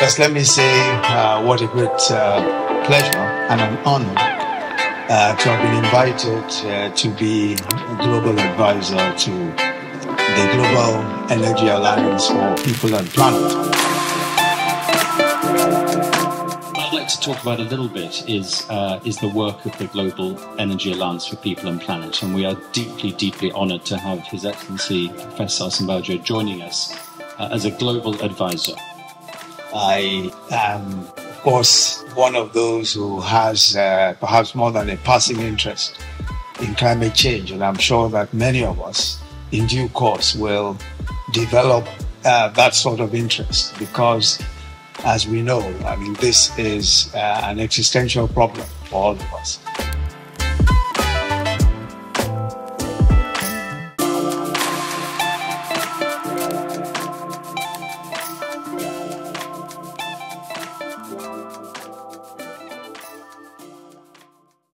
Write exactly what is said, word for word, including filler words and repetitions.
First, let me say uh, what a great uh, pleasure and an honor uh, to have been invited uh, to be a global advisor to the Global Energy Alliance for People and Planet. What I'd like to talk about a little bit is uh, is the work of the Global Energy Alliance for People and Planet, and we are deeply, deeply honoured to have His Excellency Professor Osinbajo joining us uh, as a global advisor. I am, of course, one of those who has uh, perhaps more than a passing interest in climate change, and I'm sure that many of us in due course will develop uh, that sort of interest because, as we know, I mean, this is uh, an existential problem for all of us.